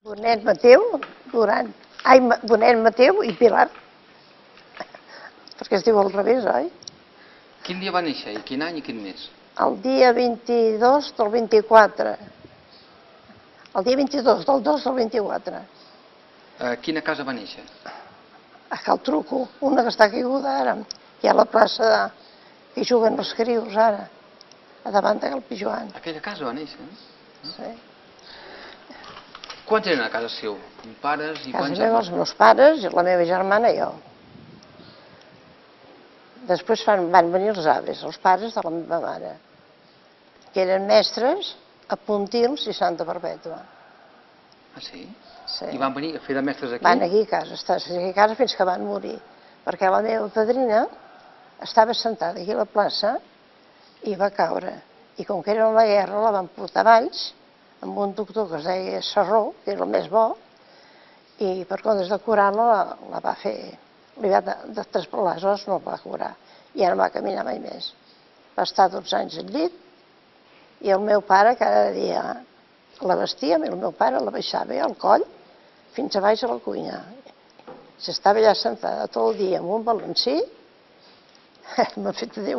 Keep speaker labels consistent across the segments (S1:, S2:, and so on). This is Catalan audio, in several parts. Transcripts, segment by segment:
S1: Bonet Mateu, Bonet Mateu i Pilar, perquè es diu al revés, oi?
S2: Quin dia va néixer, i quin any i quin mes?
S1: El dia 22 del 24. El dia 22 del 2 del 24.
S2: A quina casa va néixer?
S1: A Cal Truco, una que està caiguda ara. Hi ha la plaça que hi juguen els crius ara, a davant de Cal Pijuan.
S2: Aquella casa va néixer,
S1: Sí.
S2: Quants eren a casa seu? Pares i
S1: A
S2: quants
S1: casa meva els meus pares i la meva germana i jo. Després van venir els avis, els pares de la meva mare, que eren mestres a Pontils i Santa Perpètua.
S2: Ah, sí?
S1: Sí.
S2: I van venir a fer de mestres aquí?
S1: Van aquí a casa, estar aquí a casa fins que van morir, perquè la meva padrina estava sentada aquí a la plaça i va caure. I com que era la guerra la van portar a Valls amb un doctor que es deia Sarró, que era el més bo, i per comptes de curar-la la va fer, li va de traspalar les os, no la va curar, i ja no va caminar mai més. Va estar 12 anys al llit i el meu pare cada dia la vestia, i el meu pare la baixava al coll fins a baix a la cuina. S'estava allà sentada tot el dia amb un balancí, m'ha fet a Déu,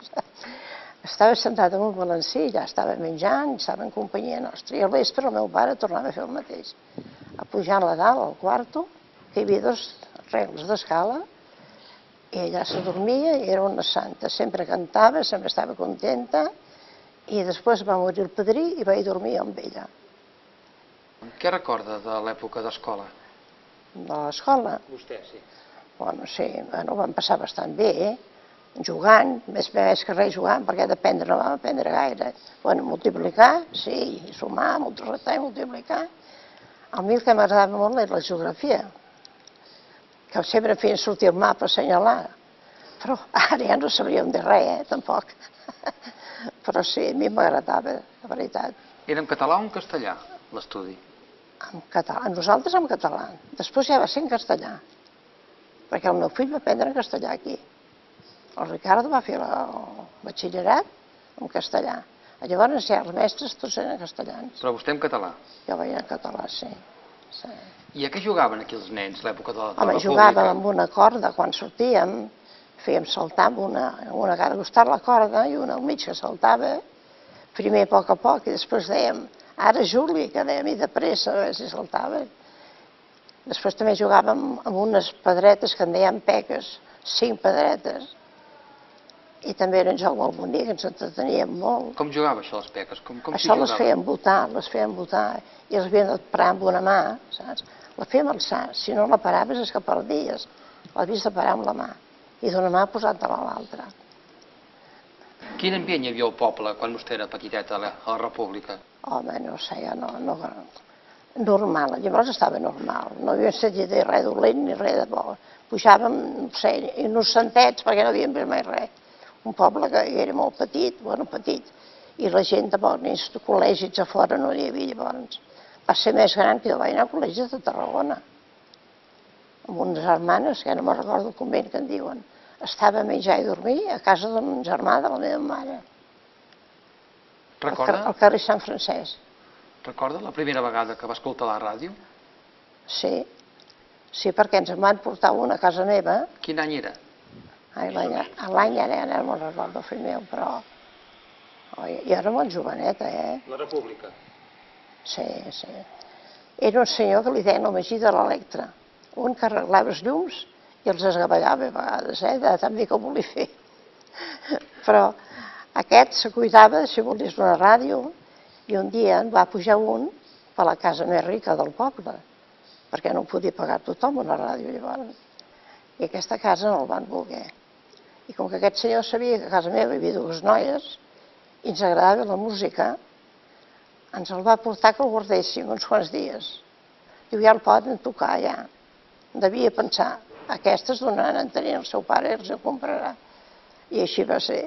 S1: estava sentada amb un balancí, ja estava menjant, estava en companyia nostra. I al vespre el meu pare tornava a fer el mateix, a pujar-la dalt al quarto, que hi havia 2 regles d'escala, i ella se dormia i era una santa. Sempre cantava, sempre estava contenta, i després va morir el padrí i vaig dormir amb ella.
S2: Què recorda de l'època d'escola?
S1: De l'escola?
S2: Vostè, sí.
S1: Bueno, sí, ho vam passar bastant bé, jugant, més que res jugant, perquè d'aprendre no vam aprendre gaire. Bueno, multiplicar, sí, sumar, retar i multiplicar. A mi el que m'agradava molt era la geografia, que sempre feien sortir el mapa a assenyalar, però ara ja no sabríem dir res, tampoc. Però sí, a mi m'agradava, la veritat.
S2: Era en català o en castellà, l'estudi?
S1: En català, nosaltres en català. Després ja va ser en castellà, perquè el meu fill va aprendre en castellà aquí. El Ricardo va fer el batxillerat en castellà. Llavors ja els mestres tots eren castellans.
S2: Però vostè en català?
S1: Jo veia en català, sí.
S2: I a què jugaven aquí els nens, l'època de la República?
S1: Home, jugàvem amb una corda quan sortíem, fèiem saltar amb una cara costat la corda i una al mig que saltava, primer a poc, i després dèiem, ara Juli, que dèiem, i de pressa, a veure si saltava. Després també jugàvem amb unes pedretes que en dèiem peques, 5 pedretes, i també era un joc molt bonic, ens entreteníem molt.
S2: Com jugava això, les peques?
S1: Això les feien botar, i les havien de parar amb una mà, saps? La fèiem alçar, si no la paraves és que perdies, l'havies de parar amb la mà, i d'una mà posar-te-la a l'altra.
S2: Quin ambient hi havia al poble quan vostè era petiteta a la República?
S1: Home, no sé, normal, llavors estava normal, no havíem sentit dir res dolent ni res de bo. Pujàvem, no sé, innocentets perquè no havíem vist mai res. Un poble que era molt petit, i la gent de bonis, de col·legis a fora no hi havia llavors. Va ser més gran que jo vaig anar a col·legis de Tarragona, amb unes germanes, que no me'n recordo el convent que en diuen. Estava a menjar i dormir a casa d'un germà de la meva mare.
S2: Recorda?
S1: Al carrer Sant Francesc.
S2: Recorda la primera vegada que va escoltar la ràdio?
S1: Sí, perquè ens en van portar una a casa meva.
S2: Quin any era?
S1: L'any ara no me'n recordo, fill meu, però... Jo era molt joveneta,
S2: La República?
S1: Sí. Era un senyor que li deien el Magí de l'Electre, un que arreglava els llums i els esgavellava a vegades, de tan bé que ho volia fer. Però aquest se cuidava, si volies una ràdio, i un dia en va pujar un per la casa més rica del poble, perquè no podia pagar tothom una ràdio llavors. I aquesta casa no el van voler. I com que aquest senyor sabia que a casa meva hi havia 2 noies i ens agradava la música, ens el va portar que el guardéssim uns quants dies. Diu, ja el poden tocar, ja. Devia pensar, aquestes donaran a tenir el seu pare i els ho comprarà. I així va ser.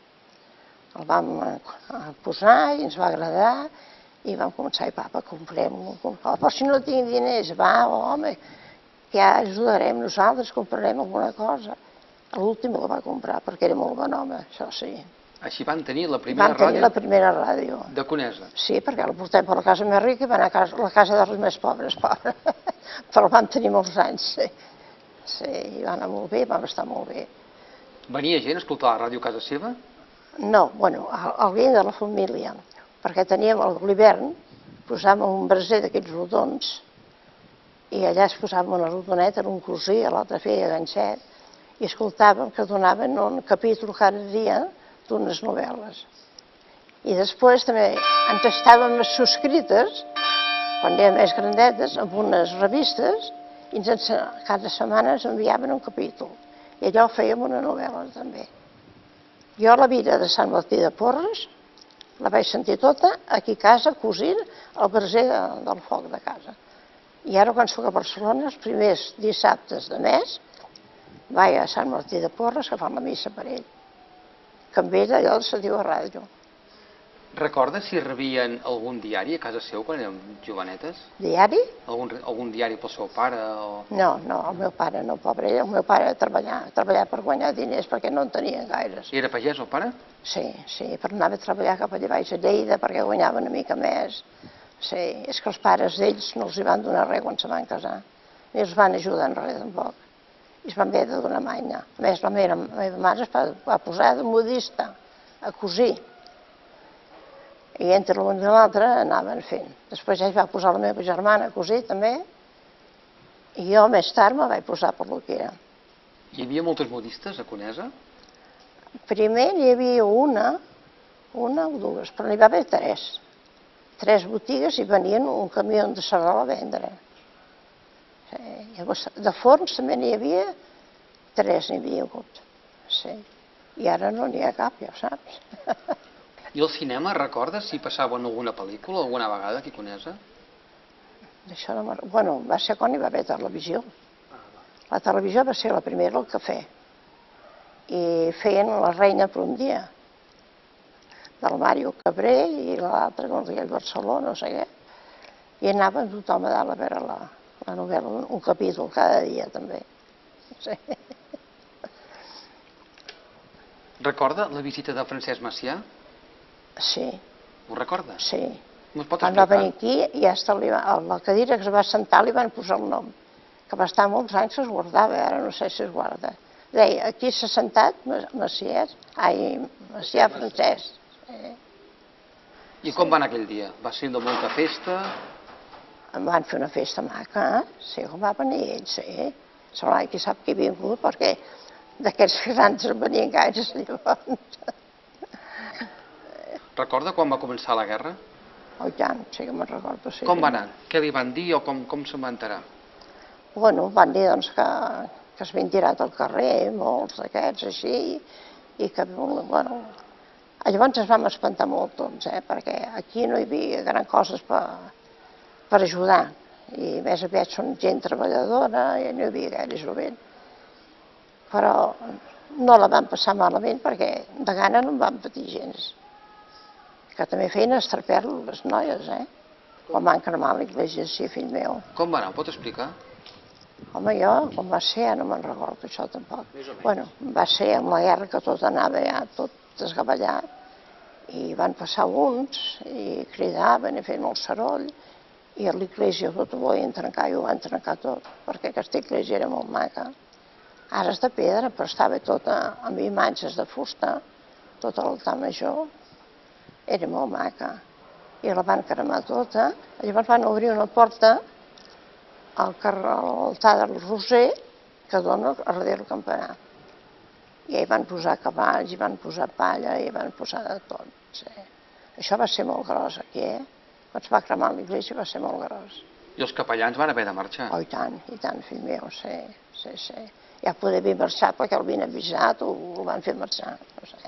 S1: El vam posar i ens va agradar i vam començar, papa, comprem-lo. Però si no tinc diners, va, home, que ja ajudarem nosaltres, comprarem alguna cosa. A l'últim el va comprar, perquè era molt bon home, això sí.
S2: Així van tenir la primera
S1: Van tenir la
S2: ràdio
S1: primera ràdio.
S2: de Conesa.
S1: Sí, perquè la portem per la casa més rica i va anar a la casa dels més pobres, pobre. Però van tenir molts anys, sí. Sí, i va anar molt bé, vam estar molt bé.
S2: Venia gent a escoltar la ràdio a casa seva?
S1: No, bueno, algú de la família, perquè teníem l'hivern, posàvem un braser d'aquests rodons i allà es posava una rodoneta en un cosí, a l'altre feia ganxet, i escoltàvem que donaven un capítol cada dia d'unes novel·les. I després també ens estàvem subscrites, quan érem més grandetes, amb unes revistes, i cada setmana ens enviaven un capítol. I allò fèiem una novel·la també. Jo la vida de Sant Martí de Porres la vaig sentir tota aquí a casa, cosint al braser del foc de casa. I ara quan soc a Barcelona, els primers dissabtes de mes, vaig a Sant Martí de Porres, que fan la missa per ell. Que amb ell allò se diu a ràdio.
S2: Recorda si rebien algun diari a casa seu quan érem jovenetes?
S1: Diari?
S2: Algun diari pel seu pare? O...
S1: No, el meu pare no, pobre. El meu pare treballar per guanyar diners perquè no en tenien gaires.
S2: I era pagès el pare?
S1: Sí, però anava a treballar cap allà baix a Lleida perquè guanyava una mica més. Sí, és que els pares d'ells no els hi van donar res quan se van casar. Ni els van ajudar en res tampoc. I es van haver de donar manya. A més, la meva mare es va posar de modista a cosir. I entre l'un i l'altre anaven fent. Després ja es va posar la meva germana a cosir també, i jo més tard me vaig posar per lo que era.
S2: Hi havia moltes modistes a Conesa?
S1: Primer n'hi havia una o dues, però n'hi va haver tres. Tres botigues i venien un camió de Serral a vendre. Llavors, de forns també n'hi havia tres, n'hi havia hagut. Sí. I ara no n'hi ha cap, ja ho saps.
S2: I el cinema, recordes si passaven alguna pel·lícula alguna vegada aquí a Conesa?
S1: Bueno, va ser quan hi va haver televisió. La televisió va ser la primera al cafè. I feien La reina per un dia, del Mario Cabré i l'altre, no sé què, Barceló, no sé què. I anaven tothom a dalt a veure la novel·la, un capítol cada dia també. Sí.
S2: Recorda la visita de Francesc Macià?
S1: Sí.
S2: Ho recorda?
S1: Sí.
S2: M'ho pot
S1: Quan va venir
S2: explicar?
S1: aquí, ja a la cadira que es va sentar li van posar el nom, que va estar molts anys que es guardava, ara no sé si es guarda. Deia, aquí s'ha sentat Macià Francesc.
S2: I com va anar aquell dia? Va ser de molta festa?
S1: Em van fer una festa maca, sí, com va venir ell, sí. Sembla qui sap qui ha vingut, perquè d'aquests grans en venien gaires llavors.
S2: Recorda quan va començar la guerra?
S1: Oh, tant, sí que me'n recordo, sí.
S2: Com va anar? Què li van dir o com se'n va enterar?
S1: Bueno, van dir doncs, que es havien tirat al carrer, molts d'aquests així, i que, bueno... Llavors ens vam espantar molt tots, perquè aquí no hi havia gran coses per ajudar. I més aviat són gent treballadora i no hi havia gaire jovent. Però no la vam passar malament perquè de gana no en vam patir gens. Que també feien estraper-lo les noies, quan van cremar l'església, sí, fill meu.
S2: Com va anar? Ho pot explicar?
S1: Home, jo, com va ser, no me'n recordo això tampoc. Bueno, va ser amb la guerra que tot anava ja, tot desgavellat, i van passar uns i cridaven i feien molt soroll, i a l'església tot ho volien trencar i ho van trencar tot, perquè aquesta església era molt maca. Ara és de pedra, però estava tota amb imatges de fusta, tot l'altar major, era molt maca. I la van cremar tota, llavors van obrir una porta a l'altar del Roser, que dona a darrere el campanar. I hi van posar cavalls, hi van posar palla, hi van posar de tot. Sí. Això va ser molt gros aquí, Quan es va cremar l'església va ser molt gros.
S2: I els capellans van haver de marxar?
S1: Oh, i tant, fill meu, sí. Ja podia haver marxat perquè el havien avisat o el van fer marxar. No sé.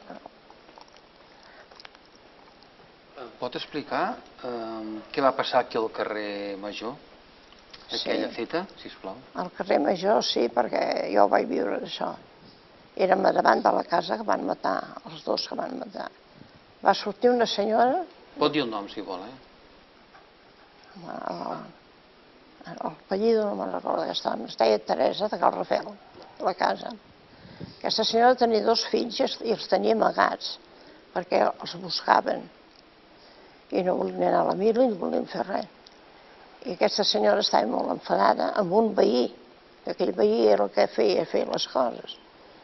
S2: Pot explicar què va passar aquí al carrer Major? Aquella feta, sisplau.
S1: Al carrer Major sí, perquè jo vaig viure això. Érem davant de la casa que van matar, els dos que van matar. Va sortir una senyora...
S2: Pot dir el nom, si vol,
S1: El apellido no me'n recordo que estava. Es deia Teresa de Cal Rafel, la casa. Aquesta senyora tenia 2 fills i els tenia amagats, perquè els buscaven. I no volien anar a la mili ni volien fer res. I aquesta senyora estava molt enfadada amb un veí, que aquell veí era el que feia les coses.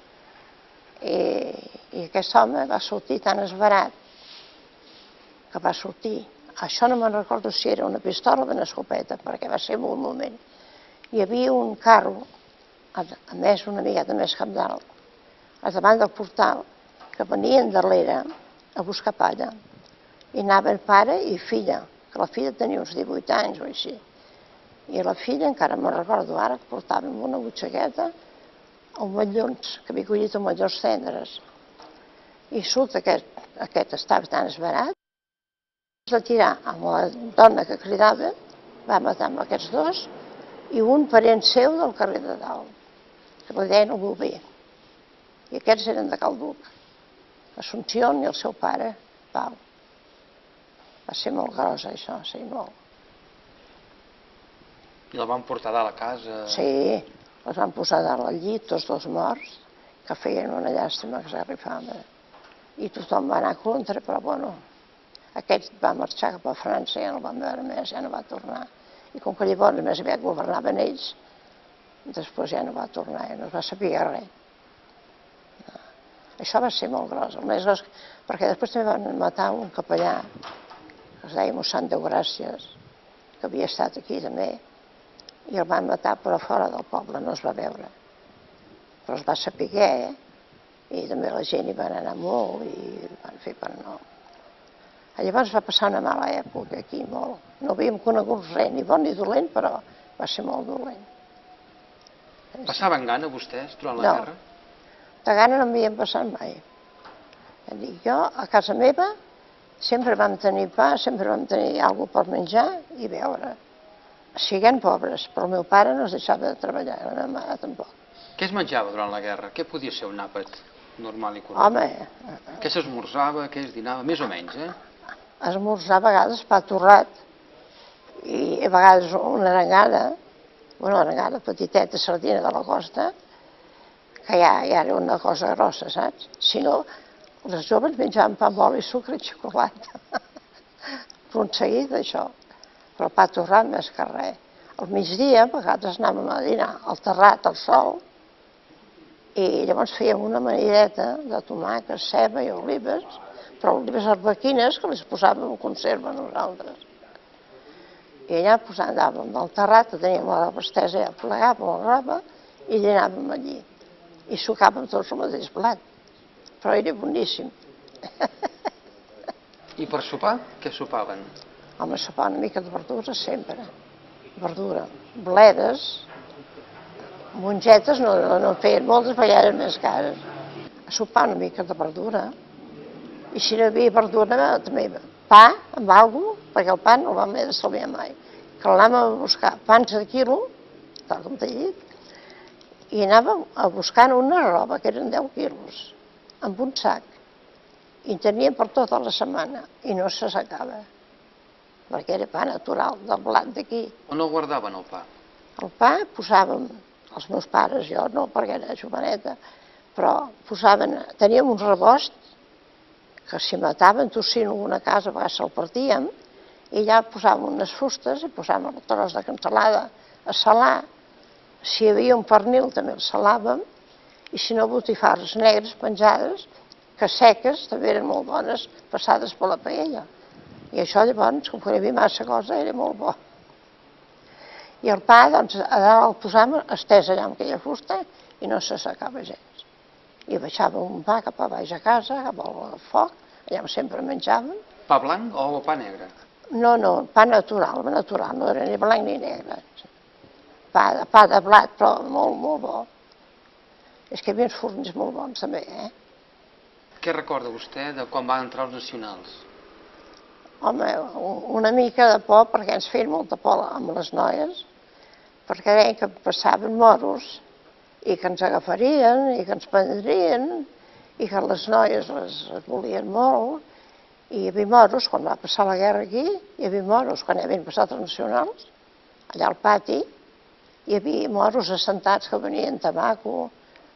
S1: I aquest home va sortir tan esverat que va sortir. Això no me'n recordo si era una pistola o una escopeta, perquè va ser en un moment. Hi havia un carro, a més una miqueta més cap dalt, a davant del portal, que venien darrere a buscar palla. I anaven pare i filla, que la filla tenia uns 18 anys o així. I la filla, encara me'n recordo ara, que portava una butxaqueta amb matllons, que havia collit amb matllons tendres. I surt aquest estava tan esverat, es va tirar amb la dona que cridava, va matar amb aquests 2, i un parent seu del carrer de dalt, que li deien el Bover. I aquests eren de Calduc, Assumpción i el seu pare, Pau. Va ser molt gros, això, sí, molt.
S2: I el van portar a la casa?
S1: Sí, els van posar dalt al llit, tots 2 morts, que feien una llàstima que s'arrifava. I tothom va anar contra, però bueno, aquest va marxar cap a França, ja no el van veure més, ja no va tornar. I com que llavors més aviat governaven ells, després ja no va tornar, ja no es va saber res. Això va ser molt gros, el més gros, perquè després també van matar un capellà, que es deia mossèn Déu-Gràcies, que havia estat aquí també, i el van matar però fora del poble, no es va veure. Però es va saber, i també la gent hi van anar molt i van fer per no. Llavors va passar una mala època aquí, molt. No havíem conegut res, ni bon ni dolent, però va ser molt dolent.
S2: Passaven gana vostès durant la guerra?
S1: De gana no m'havien passat mai. Jo, a casa meva, sempre vam tenir pa, sempre vam tenir alguna cosa per menjar i beure. Siguem pobres, però el meu pare no es deixava de treballar, la meva mare tampoc.
S2: Què es menjava durant la guerra? Què podia ser un àpat normal i correcte?
S1: Home...
S2: Què s'esmorzava, què es dinava, més o menys,
S1: Esmorzar a vegades pa torrat i a vegades una arengada petiteta, sardina de la costa, que ja era una cosa grossa, saps? Si no, les joves menjaven pa amb oli, sucre i xocolata. Punt seguit, això. Però pa torrat més que res. Al migdia, a vegades anàvem a dinar al terrat, al sol, i llavors fèiem una amanideta de tomàquet, ceba i olives, però olives arbequines que les posàvem en conserva nosaltres. I allà anàvem al terrat, teníem la roba estesa, ja plegàvem la roba i dinàvem allí. I sucàvem tots el mateix plat. Però era boníssim.
S2: I per sopar, què sopaven?
S1: Home, sopar una mica de verdura sempre. Verdura. Bledes, mongetes no feien moltes, perquè eren més cares. A sopar una mica de verdura. I si no hi havia verdura, també pa amb alguna cosa, perquè el pa no el vam haver d'estalviar mai. Que l'anàvem a buscar pans de quilo, tal com t'he dit, i anàvem a buscar una roba, que eren 10 quilos, amb un sac. I en teníem per tota la setmana, i no se s'acaba, perquè era pa natural, del blat d'aquí.
S2: On el guardaven, el pa?
S1: El pa posàvem, els meus pares, jo no, perquè era joveneta, però teníem un rebost, que si mataven tossint en una casa, a vegades se'l partíem, i allà posàvem unes fustes i posàvem el tros de cansalada a salar. Si hi havia un pernil també el salàvem, i si no, botifarres negres penjades, que seques també eren molt bones, passades per la paella. I això llavors, com que hi havia massa cosa, era molt bo. I el pa, doncs, a dalt el posàvem estès allà amb aquella fusta i no se secava gens. I baixàvem un pa cap a baix a casa, cap al foc, allà sempre menjàvem.
S2: Pa blanc o pa negre?
S1: No, pa natural, no era ni blanc ni negre. Pa de blat, però molt, molt bo. És que hi havia uns forns molt bons també,
S2: Què recorda vostè de quan van entrar els nacionals?
S1: Home, una mica de por, perquè ens feien molta por amb les noies, perquè deien que passaven moros i que ens agafarien i que ens prendrien i que les noies les volien molt. I hi havia moros, quan va passar la guerra aquí, hi havia moros, quan hi havien passat els nacionals, allà al pati, hi havia moros assentats que venien tabaco,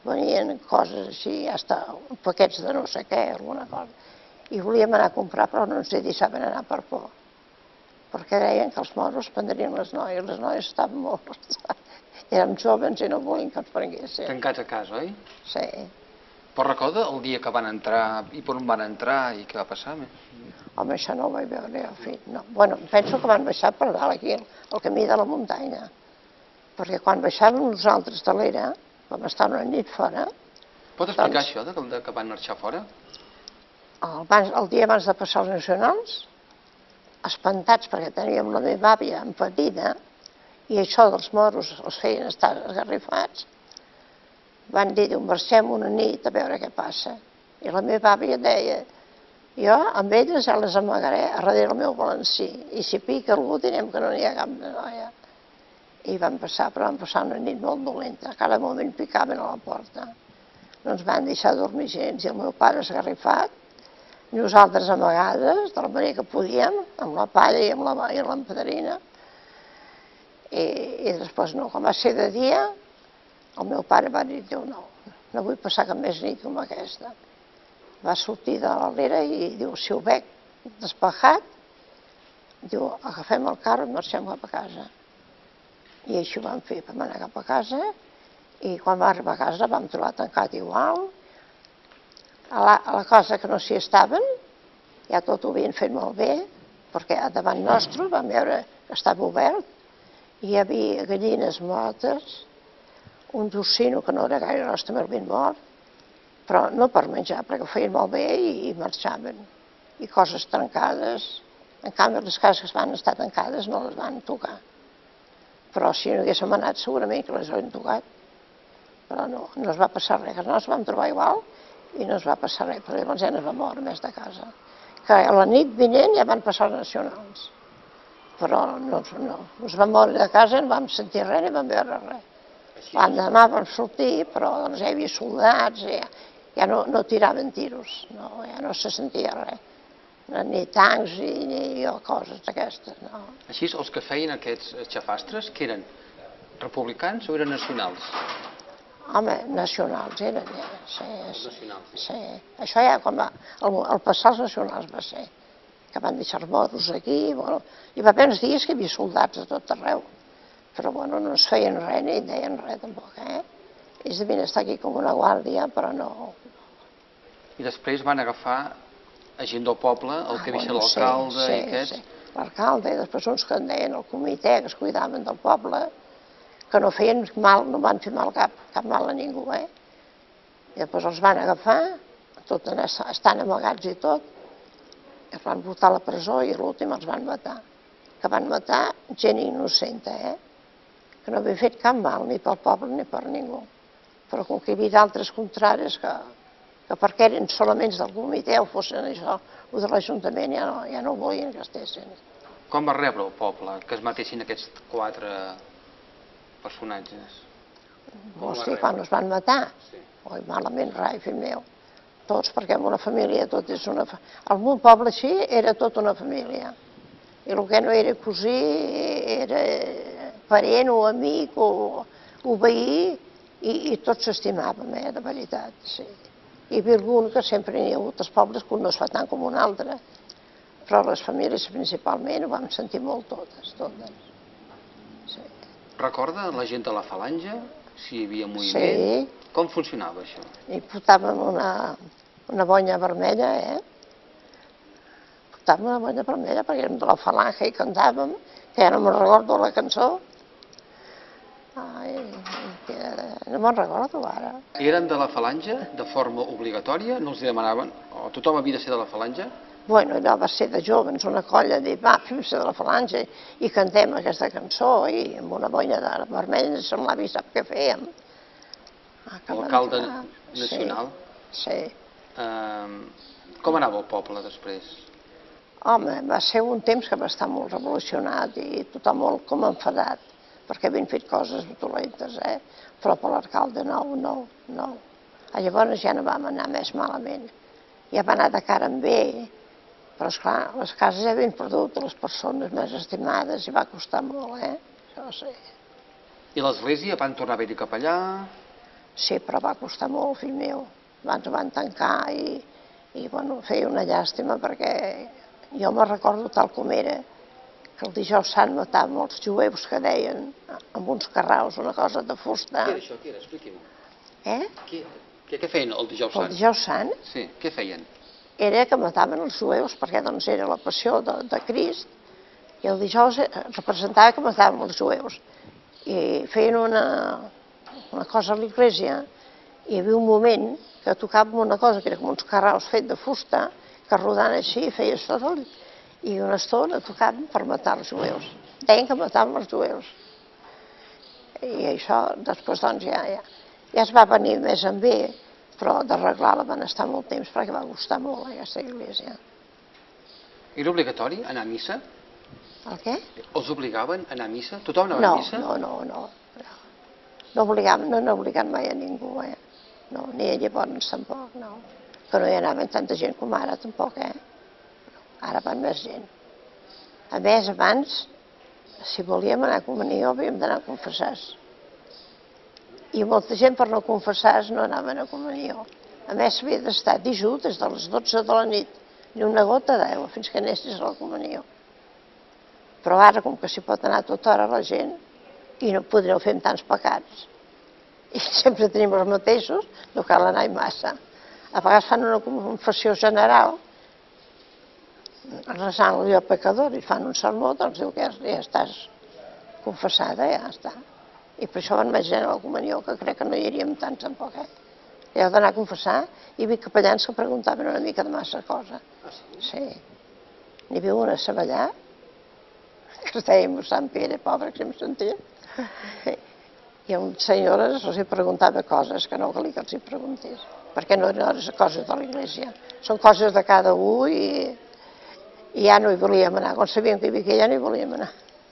S1: venien coses així, hasta paquets de no sé què, alguna cosa. I volíem anar a comprar, però no ens hi deixaven anar per por, perquè deien que els moros prendrien les noies estaven molt... Érem joves i no volien que ens prenguessin.
S2: Tancats a casa, oi?
S1: Sí.
S2: Però recorda el dia que van entrar i per on van entrar i què va passar?
S1: Home, això no ho vaig veure al fill, no. Bueno, penso que van baixar per dalt aquí, al camí de la muntanya, perquè quan baixàvem nosaltres de l'era, vam estar una nit fora...
S2: Pot explicar això, que van marxar fora?
S1: El dia abans de passar els nacionals, espantats perquè teníem la meva àvia empatida i això dels moros els feien estar esgarrifats, van dir, marxem una nit a veure què passa. I la meva àvia deia, jo amb elles ja les amagaré a darrere el meu valencí i si pica algú direm que no n'hi ha cap de noia. I van passar, però van passar una nit molt dolenta, a cada moment picaven a la porta. No ens van deixar dormir gens i el meu pare esgarrifat, nosaltres amagades, de la manera que podíem, amb la palla i amb l'empedrina. I després no, quan va ser de dia, el meu pare va dir, no vull passar cap més nit com aquesta. Va sortir de l'era i diu, si ho veig despejat, diu, agafem el carro i marxem cap a casa. I així ho vam fer, vam anar cap a casa i quan vam arribar a casa vam trobar tancat igual. A la cosa que no s'hi estaven, ja tot ho havien fet molt bé, perquè davant nostre vam veure que estava obert, i hi havia gallines mortes, un tocino que no era gaire nostre, també l'havien mort, però no per menjar, perquè ho feien molt bé i marxaven. I coses trencades, en canvi les cases que van estar tancades no les van tocar. Però si no haguéssim anat segurament que les haurien tocat. Però no es va passar res, que no ens vam trobar igual, i no es va passar res, però llavors ja no es va moure més de casa. Que a la nit vinent ja van passar els nacionals, però no es van moure de casa, no vam sentir res ni vam veure res. L'endemà vam sortir, però doncs hi havia soldats, ja no tiraven tiros, ja no se sentia res, ni tancs ni coses d'aquestes, no.
S2: Així, els que feien aquests xafastres, que eren republicans o eren nacionals?
S1: Home, nacionals eren, ja. Sí. Això ja quan el passar els nacionals va ser, que van deixar els moros aquí, bueno, hi va haver uns dies que hi havia soldats a tot arreu, però bueno, no es feien res ni deien res tampoc, Ells devien estar aquí com una guàrdia, però no...
S2: I després van agafar a gent del poble, el que deixa l'alcalde i aquests...
S1: Sí, l'alcalde i després uns que en deien el comitè, que es cuidaven del poble, que no feien mal, no van fer mal cap mal a ningú, I després els van agafar, tot estan amagats i tot, i els van portar a la presó i l'últim els van matar. Que van matar gent innocenta, que no havia fet cap mal, ni pel poble ni per ningú. Però com que hi havia d'altres contraris que perquè eren solament del comitè o fossin això, o de l'Ajuntament, ja no volien que estessin.
S2: Com va rebre el poble que es matessin aquests 4 personatges?
S1: Hosti, quan els van matar? Oi, malament, rai, fill meu. Tots, perquè en una família tot és una... El meu poble així era tota una família. I el que no era cosí, era parent o amic o veí, i tots s'estimàvem, de veritat, sí. Hi havia algun que sempre n'hi ha hagut als pobles que un no es fa tant com un altre, però les famílies principalment ho vam sentir molt totes. Sí.
S2: Recorda la gent de la falange? Si hi havia moviment?
S1: Sí.
S2: Com funcionava això?
S1: I portàvem una boina vermella, Portàvem una boina vermella perquè érem de la falange i cantàvem, que ja no me'n recordo la cançó. Ai, no me'n recordo ara.
S2: Eren de la falange de forma obligatòria? No els demanaven? O tothom havia de ser de la falange?
S1: Bueno, allò va ser de jovens, una colla de va, fem-se de la falange i cantem aquesta cançó i amb una boina vermella ens semblava i sap què fèiem.
S2: L'alcalde nacional?
S1: Sí.
S2: Com anava el poble després?
S1: Home, va ser un temps que va estar molt revolucionat i tothom molt com enfadat, perquè havien fet coses dolentes, però per l'alcalde no. Llavors ja no vam anar més malament. Ja va anar de cara amb ell, però esclar, les cases ja havien perdut les persones més estimades i va costar molt, això sí.
S2: I l'església van tornar a haver-hi capellà?
S1: Sí, però va costar molt, fill meu. Abans ho van tancar i bueno, feia una llàstima perquè jo me recordo tal com era, que el dijous sant matàvem els jueus que deien amb uns carraus, una cosa de fusta.
S2: Què era això? Què era? Expliqui-m'ho. Què feien el dijous sant?
S1: El dijous sant?
S2: Sí, què feien?
S1: Era que mataven els jueus perquè doncs era la passió de Crist i el dijous representava que mataven els jueus i feien una cosa a l'església i hi havia un moment que tocàvem una cosa que era com uns carraus fets de fusta que rodant així feia soroll i una estona tocàvem per matar els jueus. Deien que mataven els jueus. I això després doncs ja es va venir més en bé, però d'arreglar-la van estar molt temps perquè va costar molt aquesta església.
S2: Era obligatori anar a missa?
S1: El què?
S2: Els obligaven a anar a missa? Tothom anava a missa?
S1: No. No han obligat mai a ningú, No, ni a llavors tampoc, no. Que no hi anava tanta gent com ara, tampoc, Ara van més gent. A més, abans, si volíem anar a comunió, havíem d'anar a confessar-se. I molta gent per no confessar-se no anaven a comunió. A més, havia d'estar dijú des de les 12 de la nit, ni una gota d'aigua, fins que anessis a la comunió. Però ara, com que s'hi pot anar a tota hora la gent, i no podreu fer amb tants pecats, i sempre tenim els mateixos, no cal anar-hi massa. A vegades fan una confessió general, resant el jo pecador, i fan un sermó, doncs diu que ja estàs confessada, ja està. I per això van més gent a la comunió, que crec que no hi iríem tants tampoc, I heu d'anar a confessar, i hi havia capellans que preguntaven una mica de massa cosa. Sí. N'hi havia una a Savallà, que es deia Sant Pere, pobre, que sempre sentia. I a unes senyores els preguntava coses que no calia que els preguntés, perquè no eren coses de l'església, són coses de cada un i ja no hi volíem anar. Quan sabíem que hi havia que ja no hi volíem anar.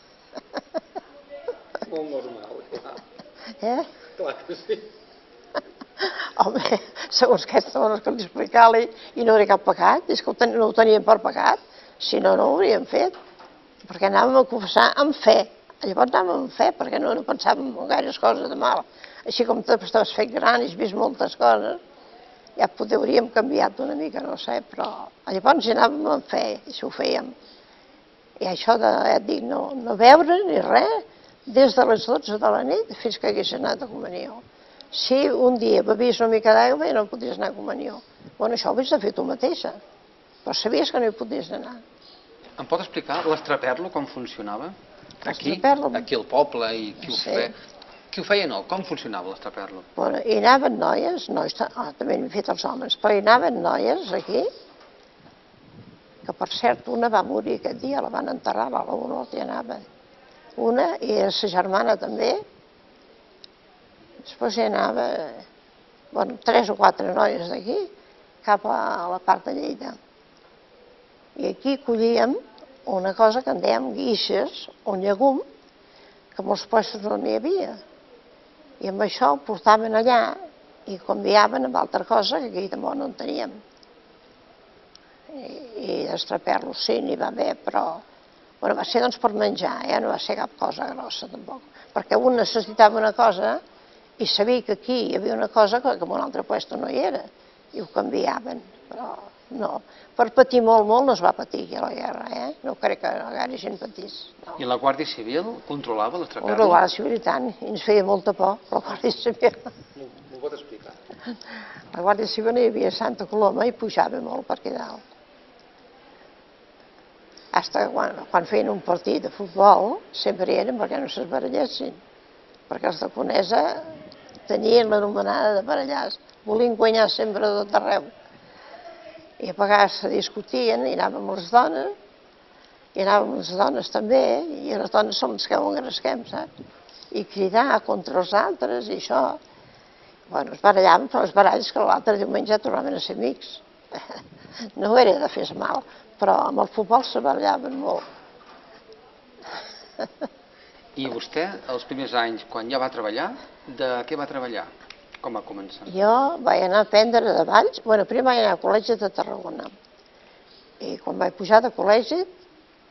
S2: Molt normal, clar. Clar que sí.
S1: Home, segons aquestes dones que li explicar-li i no era cap pecat, és que no ho teníem per pecat, si no, no ho hauríem fet, perquè anàvem a confessar amb fe. Llavors anàvem amb fe, perquè no pensàvem en gaires coses de mal. Així com t'has fet gran i has vist moltes coses, ja hauríem canviat una mica, no sé, però llavors hi anàvem amb fe, i això ho fèiem. I això de, dic, no beure ni res, des de les 12 de la nit fins que hagués anat a comunió. Si un dia bevies una mica d'aigua ja no podies anar a comunió. Bueno, això ho havies de fer tu mateixa, però sabies que no hi podies anar.
S2: Em pot explicar l'estraperlo com funcionava? Aquí al poble, i qui ho feia? Qui ho feia no? Com funcionava l'estraperlo?
S1: Bueno, hi anaven noies, també n'hem fet els homes, però hi anaven noies aquí, que per cert una va morir aquest dia, la van enterrar, la Olot hi anava. Una, i era sa germana també, després hi anava, 3 o 4 noies d'aquí, cap a la part de Lleida. I aquí collíem una cosa que en dèiem guixes, un llegum, que molts puestos no n'hi havia. I amb això ho portaven allà i canviaven amb altra cosa que aquí tampoc no en teníem. I d'estraperlo sí, n'hi va haver, però va ser doncs per menjar, no va ser cap cosa grossa tampoc. Perquè un necessitava una cosa i sabia que aquí hi havia una cosa que en un altre puesto no hi era, i ho canviaven, però no. Per patir molt no es va patir aquí a la guerra, No crec que gaire gent patís.
S2: I la Guàrdia Civil controlava l'estraperlo?
S1: La Guàrdia Civil i tant, i ens feia molta por, la Guàrdia Civil.
S2: M'ho pot explicar?
S1: La Guàrdia Civil hi havia a Santa Coloma i pujava molt per aquí dalt. Hasta quan feien un partit de futbol, sempre hi eren perquè no s'esbarallessin, perquè els de Conesa tenien l'anomenada de barallars, volien guanyar sempre de tot arreu. I a vegades se discutien, i anàvem les dones, i anàvem les dones també, i les dones són les que ho engresquem, saps? I cridar contra els altres, i això. Bueno, es barallaven, però els baralls que l'altre diumenge tornaven a ser amics. No era de fer mal, però amb el futbol se barallaven molt.
S2: I vostè, els primers anys, quan ja va treballar, de què va treballar? Com va començar?
S1: Jo vaig anar a aprendre de balls. Primer vaig anar al col·legi de Tarragona. I quan vaig pujar de col·legi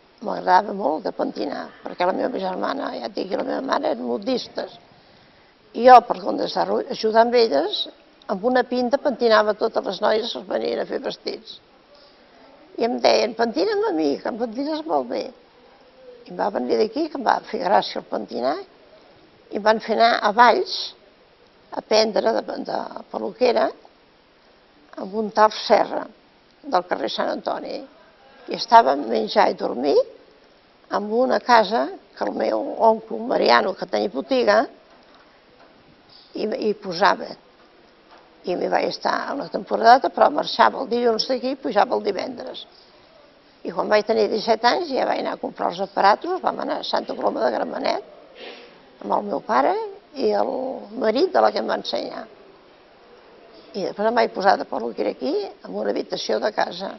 S1: m'agradava molt de pentinar, perquè la meva germana, ja et dic, i la meva mare eren modistes. I jo, per compte d'ajudar amb elles, amb una pinta pentinava totes les noies que es venien a fer vestits. I em deien, pentina'm a mi, que em pentines molt bé. I em va venir d'aquí, que em va fer gràcia el pentinar, i em van fer anar a Valls, a aprendre de peluquera, amb un tal Serra, del carrer Sant Antoni. I estava a menjar i dormir en una casa que el meu oncle Mariano, que tenia botiga, hi posava. I m'hi vaig estar una temporada, però marxava el dilluns d'aquí i pujava el divendres. I quan vaig tenir 17 anys ja vaig anar a comprar els aparatos, vam anar a Santa Coloma de Gramenet, amb el meu pare i el marit de la que em va ensenyar. I després em vaig posar de peluquera aquí, en una habitació de casa.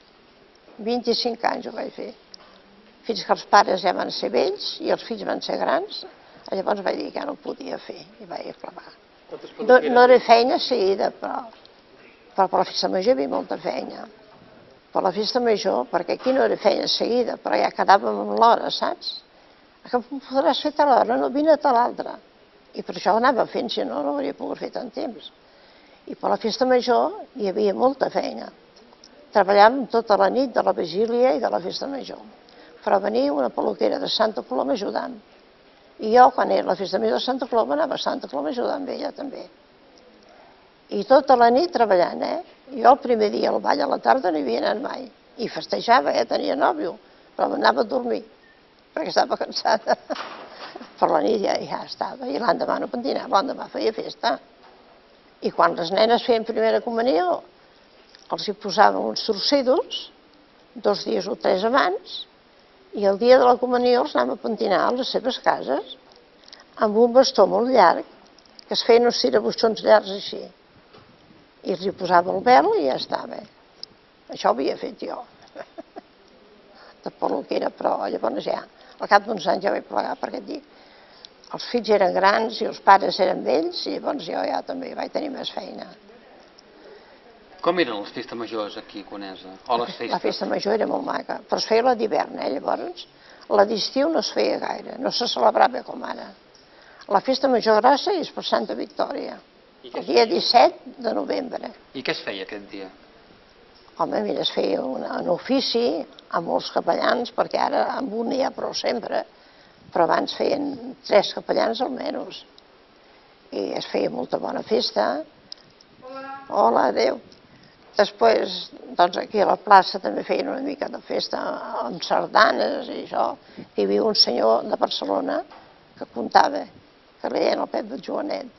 S1: 25 anys ho vaig fer. Fins que els pares ja van ser vells i els fills van ser grans, llavors vaig dir que ja no ho podia fer i vaig acabar. No era feina seguida, però per la festa major hi havia molta feina. Per la festa major, perquè aquí no era feina seguida, però ja quedàvem amb l'hora, saps? Que podràs fer tal hora, no, vine a tal altra. I per això anava fent, si no, no hauria pogut fer tant temps. I per la festa major hi havia molta feina. Treballàvem tota la nit de la vigília i de la festa major. Però venia una peluquera de Santa Coloma ajudant. I jo, quan era la festa major de Santa Coloma, anava a Santa Coloma ajudant amb ella també. I tota la nit treballant, Jo el primer dia al ball a la tarda no hi havia anat mai. I festejava, tenia nòvio, però anava a dormir, perquè estava cansada. Per la nit ja estava. I l'endemà no pentinava, l'endemà feia festa. I quan les nenes feien primera comunió, els hi posàvem uns torcidos, 2 dies o 3 abans, i el dia de la comunió els anàvem a pentinar a les seves cases amb un bastó molt llarg, que es feien uns tirabuixons llargs així. I els hi posava el vel i ja estava. Això ho havia fet jo. De peluquera, però llavors ja, al cap d'uns anys ja vaig plegar, perquè et dic, els fills eren grans i els pares eren vells, i llavors jo ja també vaig tenir més feina.
S2: Com eren les festes majors aquí a Conesa? O les festes?
S1: La festa major era molt maca, però es feia la d'hivern, llavors. La d'estiu no es feia gaire, no se celebrava com ara. La festa major grossa és per Santa Victòria, el dia 17 de novembre.
S2: I què es feia aquest dia?
S1: Home, mira, es feia un ofici amb molts capellans, perquè ara amb un n'hi ha prou sempre, però abans feien 3 capellans almenys. I es feia molta bona festa. Hola, adéu. Després, doncs aquí a la plaça també feien una mica de festa amb sardanes i això. Hi havia un senyor de Barcelona que contava, que li deien el Pep del Joanet.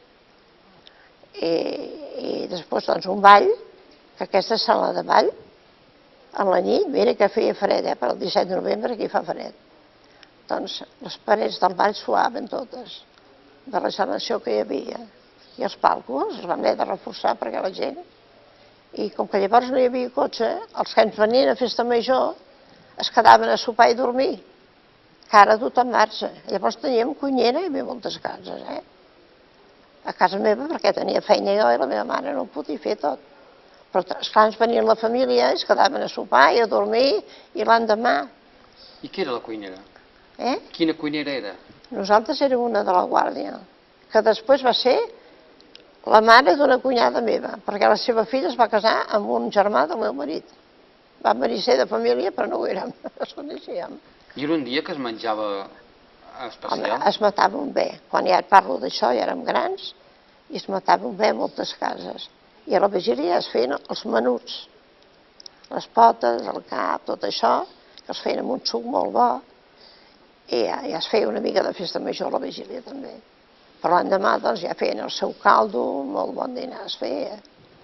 S1: I després, doncs, un ball, que aquesta sala de ball, a la nit, mira que feia fred, per el 17 de novembre aquí fa fred. Doncs les parets del ball suaven totes, de la instal·lació que hi havia. I els palcos els vam haver de reforçar perquè la gent... I com que llavors no hi havia cotxe, els que ens venien a festa major es quedaven a sopar i dormir, que ara tothom marxa. Llavors teníem cuinera i hi havia moltes cases, A casa meva, perquè tenia feina jo i la meva mare no ho podia fer tot. Però esclar, ens venien la família, es quedaven a sopar i a dormir, i l'endemà...
S2: I qui era la cuinera? Quina cuinera era?
S1: Nosaltres érem una de la Guàrdia, que després va ser la mare d'una cunyada meva, perquè la seva filla es va casar amb un germà del meu marit. Vam venir a ser de família, però no ho érem, es coneixíem.
S2: I era un dia que es menjava especial?
S1: Home, es matàvem bé. Quan ja et parlo d'això, ja érem grans, i es matàvem bé a moltes cases. I a la vigília es feien els menuts, les potes, el cap, tot això, que es feien amb un suc molt bo, i ja es feia una mica de festa major a la vigília també. Però l'endemà doncs ja feien el seu caldo, molt bon dinar es feia,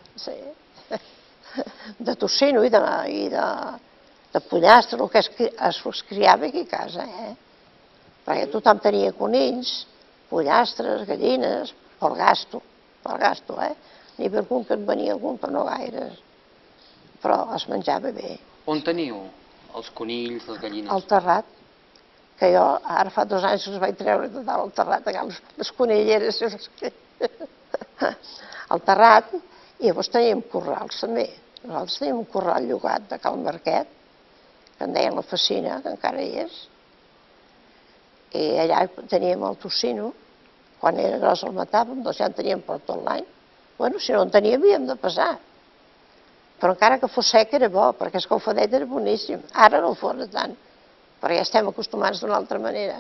S1: de tocino i de pollastre, el que es criava aquí a casa, perquè tothom tenia conills, pollastres, gallines, pel gasto, n'hi havia algun que en venia algun, però no gaires, però es menjava bé.
S2: On teniu els conills, les gallines?
S1: Al terrat, que jo ara fa 2 anys que els vaig treure de dalt al terrat, les conilleres, al terrat, i llavors teníem corrals també. Nosaltres teníem un corral llogat de Cal Marquet, que en deien la Facina, que encara hi és, i allà teníem el tocino, Quan era gros el matàvem, doncs ja en teníem per tot l'any. Bueno, si no en teníem, havíem de pesar. Però encara que fos sec era bo, perquè el escalfadet era boníssim. Ara no ho fos tant, perquè ja estem acostumats d'una altra manera.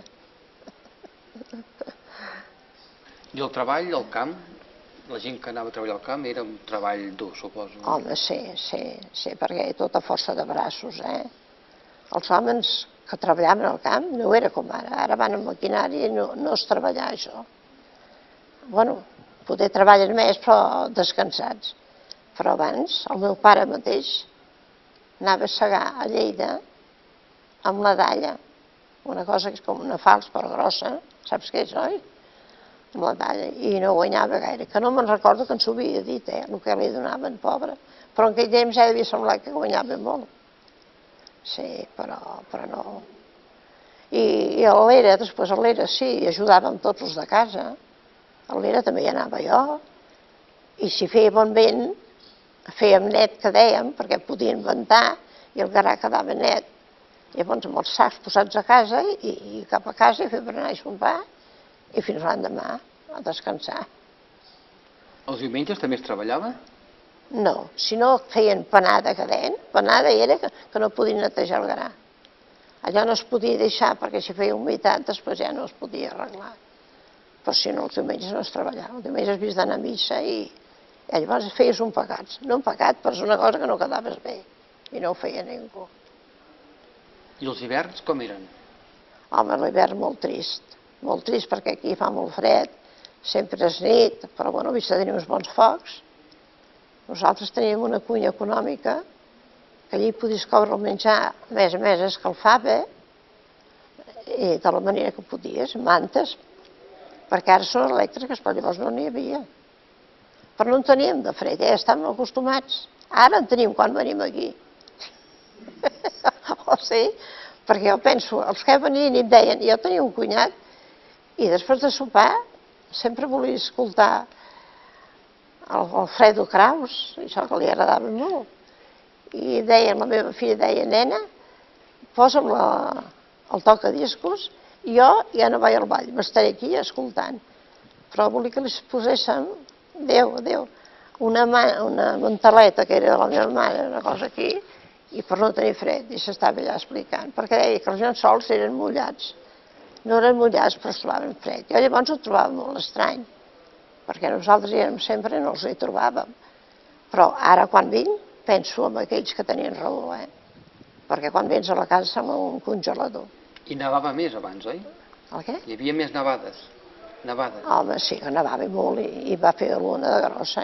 S2: I el treball al camp? La gent que anava a treballar al camp era un treball dur, suposo.
S1: Home, sí, perquè tota força de braços, Els homes que treballaven al camp no era com ara. Ara van amb maquinària i no és treballar, això. Bueno, poder treballen més, però descansats. Però abans, el meu pare mateix anava a segar a Lleida amb la dalla, una cosa que és com una falç però grossa, saps què és, oi? Amb la dalla, i no guanyava gaire, que no me'n recordo que ens ho havia dit, el que li donaven, pobre, però en aquell temps ja devia semblar que guanyava molt. Sí, però no. I a l'era, després a l'era sí, ajudàvem tots els de casa, a l'era també hi anava jo, i si feia bon vent, fèiem net, que dèiem, perquè podien ventar, i el garà quedava net. Llavors amb els sacs posats a casa, i cap a casa, i fer berenar i sopar, i fins l'endemà a descansar.
S2: Els diumenges també es treballava?
S1: No, si no feien panada que deien, panada era que no podien netejar el gra. Allò no es podia deixar perquè si feia humitat després ja no es podia arreglar. Però si no, els diumenges no es treballava. Els diumenges havies d'anar a missa i llavors feies un pecat. No un pecat, però és una cosa que no quedaves bé i no ho feia ningú.
S2: I els hiverns com eren?
S1: Home, l'hivern molt trist perquè aquí fa molt fred, sempre és nit, però bueno, vist que tenim uns bons focs. Nosaltres teníem una cuina econòmica que allí podies coure el menjar, a més escalfava, i de la manera que podies, mantes, perquè ara són elèctriques, però llavors no n'hi havia. Però no en teníem de fred, estàvem acostumats. Ara en tenim quan venim aquí. O sí? Perquè jo penso, els que venien i em deien, jo tenia un cunyat, i després de sopar sempre volia escoltar el Fredo Kraus, això que li agradava molt. I deia, la meva filla deia, nena, posa'm el tocadiscos, i jo ja no vaig al ball, m'estaré aquí escoltant. Però volia que li poséssim, Déu, una manteleta que era de la meva mare, una cosa aquí, i per no tenir fred, i s'estava allà explicant, perquè deia que els llençols eren mullats. No eren mullats, però es trobaven fred. Jo llavors ho trobava molt estrany, perquè nosaltres hi érem sempre i no els hi trobàvem. Però ara quan vinc penso en aquells que tenien raó, perquè quan vens a la casa sembla un congelador.
S2: I nevava més abans, oi?
S1: El què?
S2: Hi havia més nevades.
S1: Home, sí que nevava molt i va fer l'una de grossa,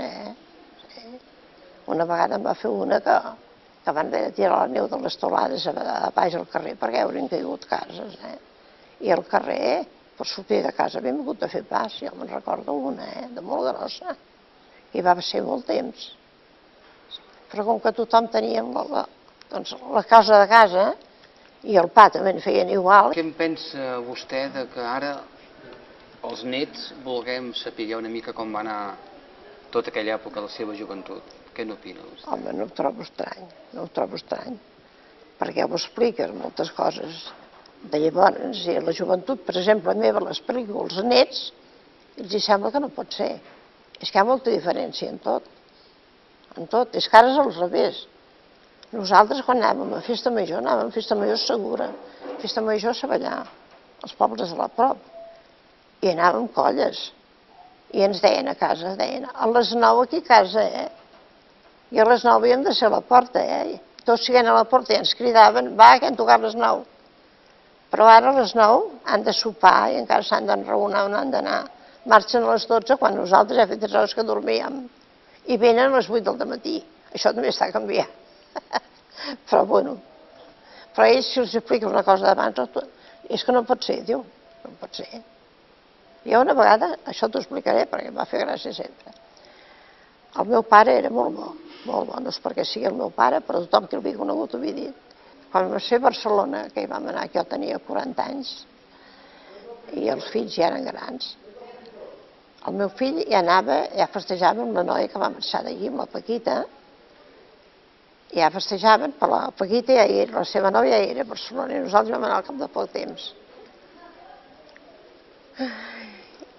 S1: Una vegada em va fer una que van haver de tirar la neu de les teulades a baix al carrer perquè haurien caigut cases, I al carrer, per sortir de casa, havíem hagut de fer pas, jo me'n recordo una, de molt grossa, i va ser molt temps. Però com que tothom teníem la casa de casa, i el pa també en feien igual.
S2: Què en pensa vostè de que ara els nets vulguem saber una mica com va anar tota aquella època de la seva joventut? Què n'opina vostè?
S1: Home, no ho trobo estrany, perquè ho expliques moltes coses de llavors, i la joventut, per exemple, meva, les pel·lícules, els nets, els sembla que no pot ser. És que hi ha molta diferència en tot. És que ara és al revés. Nosaltres, quan anàvem a festa major segura, festa major a Savallà, als pobles de la prop, i anàvem colles. I ens deien a casa, a les 9 aquí a casa, I a les 9 havíem de ser a la porta, Tots siguent a la porta i ens cridaven, va, que hem tocat les 9. Però ara a les 9 han de sopar i encara s'han d'enraonar on han d'anar. Marxen a les 12 quan nosaltres ja fet 3 hores que dormíem. I venen a les 8 del matí. Això també està canviant. Però bueno, però ells si els explica una cosa d'abans, és que no pot ser, diu, no pot ser. Jo una vegada, això t'ho explicaré perquè em va fer gràcia sempre. El meu pare era molt bo, no és perquè sigui el meu pare, però tothom que l'havia conegut ho havia dit. Quan vam ser a Barcelona, que hi vam anar, que jo tenia 40 anys, i els fills ja eren grans, el meu fill ja anava, ja festejava amb la noia que va marxar d'allí, amb la Paquita, ja festejaven, però la Paquita ja hi era, la seva nòvia ja era a Barcelona, i nosaltres vam anar al cap de poc temps.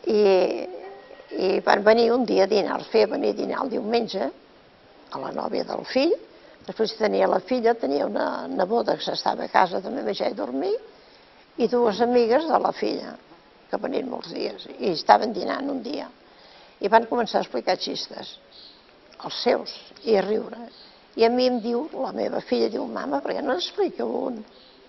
S1: i van venir un dia a dinar, els feia venir a dinar el diumenge, a la nòvia del fill, després tenia la filla, tenia una neboda que s'estava a casa també a menjar i dormir, i dues amigues de la filla, que venien molts dies, i estaven dinant un dia. I van començar a explicar xistes, els seus, i a riure. I a mi em diu, la meva filla diu, mama, per què no n'expliqueu un?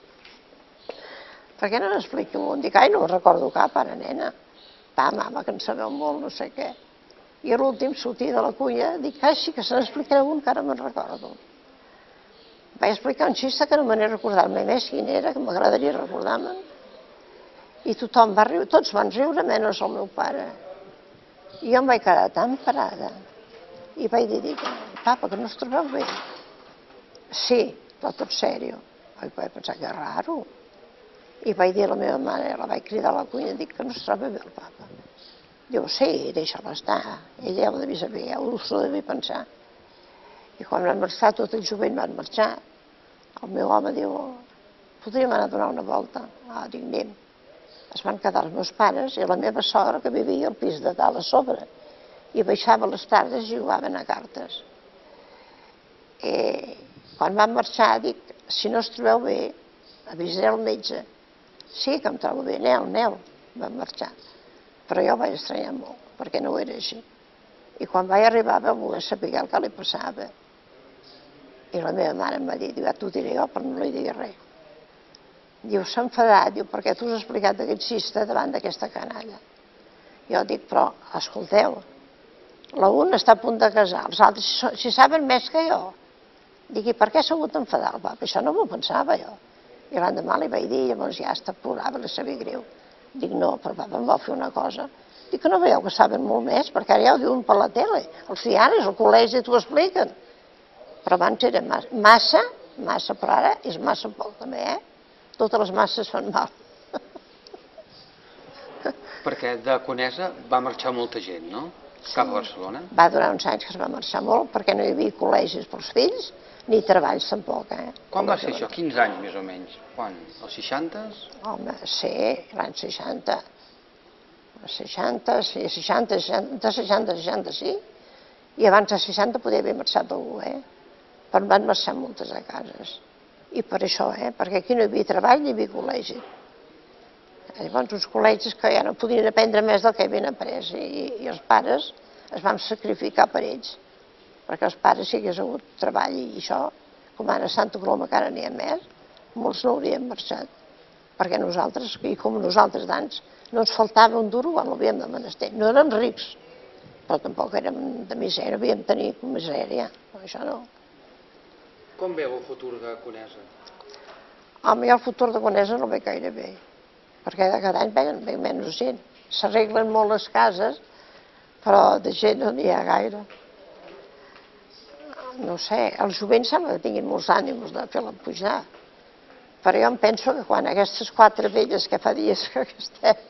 S1: Per què no n'expliqueu un? Dic, ai, no me'n recordo cap, ara, nena. Va, mama, que en sabeu molt, no sé què. I a l'últim sortia de la cuina, dic, ai, sí que se n'explicareu un, que ara me'n recordo. Vaig explicar un xiste que no me n'he recordat mai més quin era, que m'agradaria recordar-me'n. I tothom va riure, tots van riure, menys el meu pare. I jo em vaig quedar tan parada. I vaig dir, papa, que no es trobeu bé? Sí, però tot sèrio. Vaig pensar que és raro. I vaig dir a la meva mare, la vaig cridar a la cuina, dic que no es troba bé el papa. Diu, sí, deixa-la estar. Ella ja ho devia saber, ja ho devia pensar. I quan van marxar, tot el jovent van marxar. El meu home diu, podríem anar a donar una volta? Ah, dic, anem. Es van quedar els meus pares i la meva sogra, que vivia al pis de dalt a sobre. I baixava les tardes i jugaven a cartes. I quan van marxar, dic, si no es trobeu bé, avisareu el metge. Sí, que em trobo bé, aneu, van marxar. Però jo vaig estranyar molt, perquè no ho era així. I quan vaig arribar va voler saber el que li passava. I la meva mare em va dir, ja t'ho diré jo, però no li digui res. Diu, s'ha enfadat, diu, perquè tu has explicat aquest xiste davant d'aquesta canalla. Jo dic, però, escolteu, l'un està a punt de casar, els altres si saben més que jo. Dic, i per què s'ha hagut d'enfadar el papa? Això no m'ho pensava jo. I l'endemà li vaig dir, llavors ja està plorava, li sabia greu. Dic, no, però el papa em va fer una cosa. Dic que no veieu que saben molt més, perquè ara ja ho diuen per la tele. Els diaris, el col·legi t'ho expliquen. Però abans era massa, però ara és massa poc també, Totes les masses fan mal.
S2: Perquè de Conesa va marxar molta gent, no? Cap a Barcelona.
S1: Va durar uns anys que es va marxar molt, perquè no hi havia col·legis pels fills, ni treballs tampoc,
S2: Quan va ser això? Quins anys, més o menys? Quan? Els 60s?
S1: Home, sí, l'any 60. 60, sí, 60, 60, sí. I abans de 60 podia haver marxat algú, Però van marxar moltes a cases. I per això, perquè aquí no hi havia treball ni hi havia col·legi. Llavors, uns col·legis que ja no podien aprendre més del que havien après, i els pares es van sacrificar per ells, perquè els pares, si hagués hagut treball i això, com ara a Santa Coloma, que ara n'hi ha més, molts no haurien marxat, perquè nosaltres, i com nosaltres d'ans, no ens faltava un duro quan l'havíem de menester. No érem rics, però tampoc érem de misèria, havíem de tenir misèria, però això no.
S2: Com veu el futur de Conesa?
S1: Home, jo el futur de Conesa no ve gaire bé, perquè de cada any ve menys gent. S'arreglen molt les cases, però de gent no n'hi ha gaire. No sé, els jovents sembla que tinguin molts ànims de fer-la pujar, però jo em penso que quan aquestes 4 velles que fa dies que estem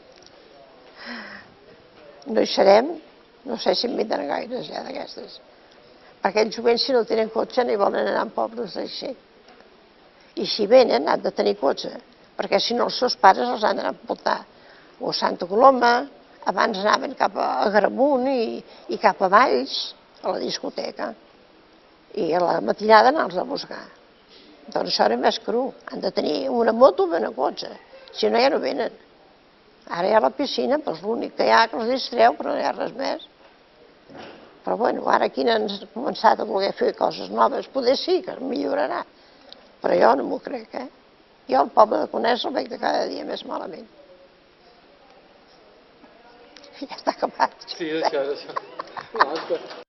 S1: no hi serem, no sé si en vindran gaires ja d'aquestes. Perquè els jovents, si no tenen cotxe, ni volen anar en pobles així. I si venen, han de tenir cotxe, perquè si no els seus pares els han d'anar a portar o a Santa Coloma, abans anaven cap a Agramunt i cap a Valls, a la discoteca, i a la matinada anar-los a buscar. Doncs això era més cru, han de tenir una moto o un cotxe, si no ja no venen. Ara hi ha la piscina, doncs l'únic que hi ha que els distreu, però no hi ha res més. Però bueno, ara aquí han començat a voler fer coses noves, poder sí que millorarà, però jo no m'ho crec, Jo el poble de Conesa el veig de cada dia més malament. Ja està acabat.
S2: Sí, és això.